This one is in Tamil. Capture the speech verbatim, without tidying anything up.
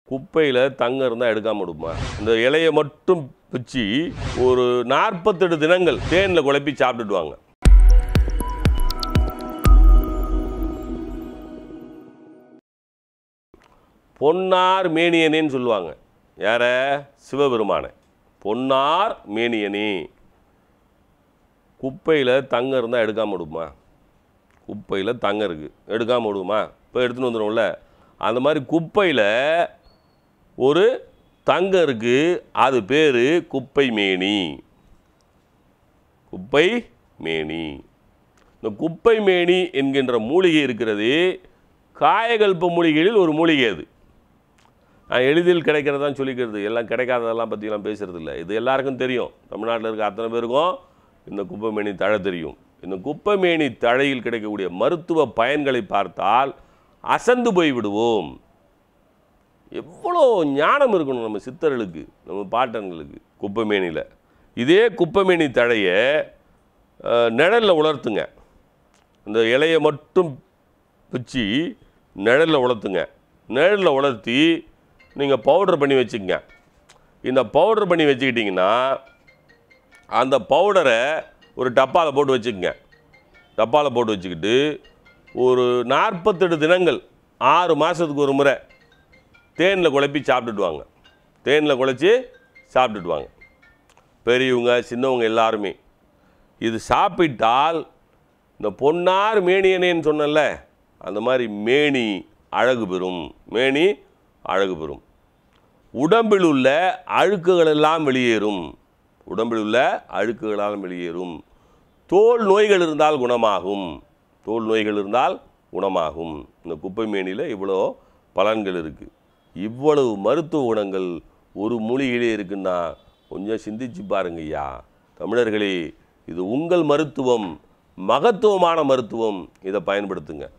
குப்பையில் தங்கம் இருந்தால் எடுக்காம விடுமா? இந்த இலையை மட்டும் பிச்சு ஒரு நாற்பத்தெட்டு தினங்கள் தேனில் குழப்பி சாப்பிட்டுடுவாங்க. பொன்னார் மேனியனேன்னு சொல்லுவாங்க. யார? சிவபெருமானை. பொன்னார் மேனியனே. குப்பையில் தங்கம் இருந்தால் எடுக்காமல் விடுமா? குப்பையில் தங்கம் இருக்குது, எடுக்காமல் விடுமா? இப்போ எடுத்துன்னு வந்துடும்ல. அந்த மாதிரி குப்பையில் ஒரு தங்கம் இருக்குது, அது பேர் குப்பை மேனி. குப்பை மேனி. இந்த குப்பை மேனி என்கின்ற மூலிகை இருக்கிறது, காயகல்ப மூலிகைகளில் ஒரு மூலிகை. அது நான் எளிதில் கிடைக்கிறதான் சொல்லிக்கிறது, எல்லாம் கிடைக்காததெல்லாம் பற்றிலாம் பேசுகிறது இல்லை. இது எல்லாருக்கும் தெரியும். தமிழ்நாட்டில் இருக்க அத்தனை பேருக்கும் இந்த குப்பைமேனி தழை தெரியும். இந்த குப்பைமேனி தழையில் கிடைக்கக்கூடிய மருத்துவ பயன்களை பார்த்தால் அசந்து போய் விடுவோம். எவ்வளோ ஞானம் இருக்கணும் நம்ம சித்தர்களுக்கு, நம்ம பாட்டன்களுக்கு. குப்பைமேனியில் இதே குப்பைமேனி தழையை நிழலில் உலர்த்துங்க. இந்த இலையை மட்டும் பிச்சு நிழலில் உலர்த்துங்க. நிழலில் உலர்த்தி நீங்கள் பவுடர் பண்ணி வச்சுக்கங்க. இந்த பவுடர் பண்ணி வச்சுக்கிட்டிங்கன்னா அந்த பவுடரை ஒரு டப்பாவில் போட்டு வச்சுக்கங்க. டப்பாவில் போட்டு வச்சுக்கிட்டு ஒரு நாற்பத்தெட்டு தினங்கள் ஆறு மாதத்துக்கு ஒரு முறை தேனில் குழப்பி சாப்பிட்டுடுவாங்க. தேனில் குழச்சி சாப்பிட்டுடுவாங்க பெரியவங்க சின்னவங்க எல்லாருமே. இது சாப்பிட்டால் இந்த பொன்னார் மேனியனேன்னு சொன்னல, அந்த மாதிரி மேனி அழகு பெறும். மேனி அழகு பெறும். உடம்பில் உள்ள அழுக்குகள் எல்லாம் வெளியேறும். உடம்பில் உள்ள அழுக்குகளால் வெளியேறும். தோல் நோய்கள் இருந்தால் குணமாகும். தோல் நோய்கள் இருந்தால் குணமாகும். இந்த குப்பை மேனியில் இவ்வளோ பலன்கள் இருக்குது. இவ்வளவு மருத்துவ குணங்கள் ஒரு மூலிகையிலே இருக்குன்னா கொஞ்சம் சிந்திச்சு பாருங்க ஐயா. தமிழர்களே, இது உங்கள் மருத்துவம், மகத்துவமான மருத்துவம். இதை பயன்படுத்துங்க.